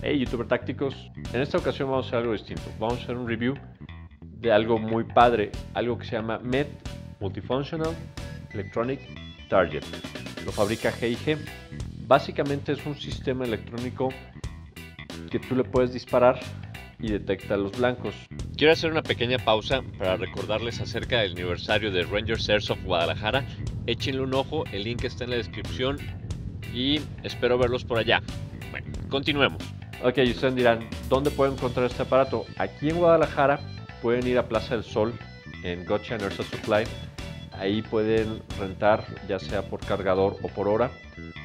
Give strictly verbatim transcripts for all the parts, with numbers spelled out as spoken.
Hey YouTuber Tácticos, en esta ocasión vamos a hacer algo distinto. Vamos a hacer un review de algo muy padre, algo que se llama M E T Multifunctional Electronic Target. Lo fabrica G y G. Básicamente es un sistema electrónico que tú le puedes disparar y detecta los blancos. Quiero hacer una pequeña pausa para recordarles acerca del aniversario de Rangers Airsoft Guadalajara. Échenle un ojo, el link está en la descripción y espero verlos por allá. Bueno, continuemos. Ok, y ustedes dirán, ¿dónde pueden encontrar este aparato? Aquí en Guadalajara pueden ir a Plaza del Sol, en Gotcha Airsoft Supply. Ahí pueden rentar, ya sea por cargador o por hora.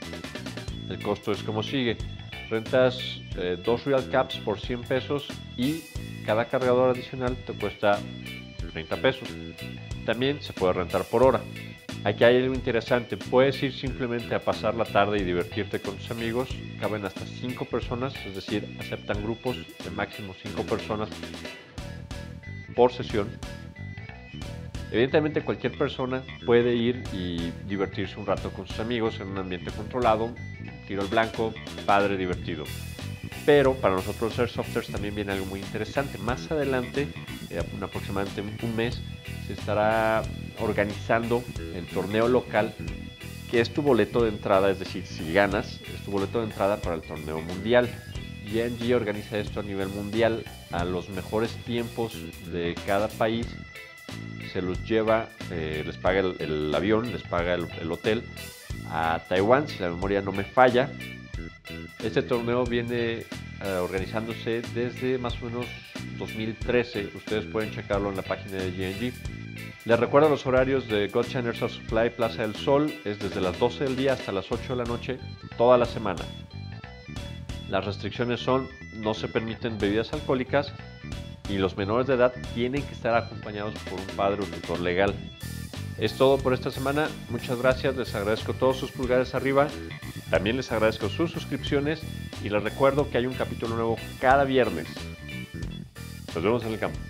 El costo es como sigue. Rentas eh, dos Real Caps por cien pesos y cada cargador adicional te cuesta treinta pesos. También se puede rentar por hora. Aquí hay algo interesante, puedes ir simplemente a pasar la tarde y divertirte con tus amigos. Caben hasta cinco personas, es decir, aceptan grupos de máximo cinco personas por sesión. Evidentemente cualquier persona puede ir y divertirse un rato con sus amigos en un ambiente controlado, tiro al blanco, padre, divertido. Pero para nosotros Airsofters también viene algo muy interesante. Más adelante, eh, en aproximadamente un mes, se estará organizando el torneo local, que es tu boleto de entrada, es decir, si ganas, es tu boleto de entrada para el torneo mundial. G N G organiza esto a nivel mundial, a los mejores tiempos de cada país se los lleva, eh, les paga el, el avión, les paga el, el hotel a Taiwán, si la memoria no me falla. Este torneo viene uh, organizándose desde más o menos dos mil trece, ustedes pueden checarlo en la página de G N G. Les recuerdo los horarios de Gotcha Airsoft Supply Plaza del Sol, es desde las doce del día hasta las ocho de la noche, toda la semana. Las restricciones son, no se permiten bebidas alcohólicas y los menores de edad tienen que estar acompañados por un padre o tutor legal. Es todo por esta semana, muchas gracias, les agradezco todos sus pulgares arriba, también les agradezco sus suscripciones y les recuerdo que hay un capítulo nuevo cada viernes. Nos vemos en el campo.